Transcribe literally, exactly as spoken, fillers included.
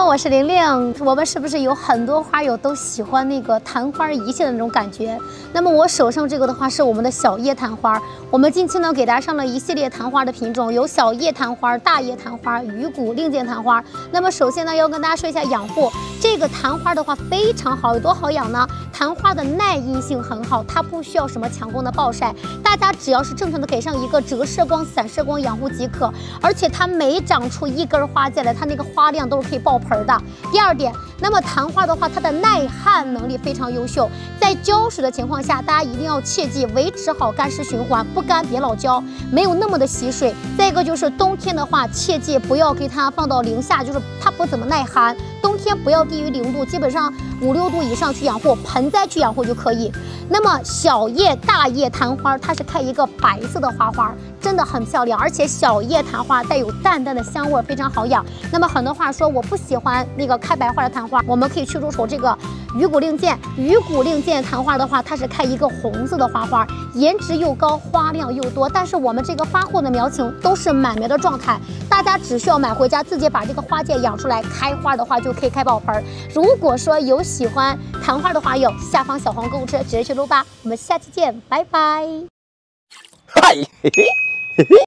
我是玲玲。我们是不是有很多花友都喜欢那个昙花一现的那种感觉？那么我手上这个的话是我们的小叶昙花。我们近期呢给大家上了一系列昙花的品种，有小叶昙花、大叶昙花、鱼骨令箭昙花。那么首先呢要跟大家说一下养护，这个昙花的话非常好，有多好养呢？昙花的耐阴性很好，它不需要什么强光的暴晒，大家只要是正常的给上一个折射光、散射光养护即可。而且它每长出一根花进来，它那个花量都是可以爆盆的。第二点，那么昙花的话，它的耐旱能力非常优秀，在浇水的情况下，大家一定要切记维持好干湿循环，不干别老浇，没有那么的吸水。再一个就是冬天的话，切记不要给它放到零下，就是它不怎么耐寒，冬天不要低于零度，基本上五六度以上去养护，盆栽去养护就可以。那么小叶、大叶昙花，它是开一个白色的花花，真的很漂亮，而且小叶昙花带有淡淡的香味，非常好养。那么很多话说我不喜欢那个开白花的昙花，我们可以去入手这个鱼骨令箭。鱼骨令箭昙花的话，它是开一个红色的花花，颜值又高，花量又多。但是我们这个发货的苗情都是满苗的状态，大家只需要买回家自己把这个花介养出来，开花的话就可以开爆盆。如果说有喜欢昙花的花友，下方小黄购物车直接去撸吧。我们下期见，拜拜。 嗨，嘿嘿嘿嘿。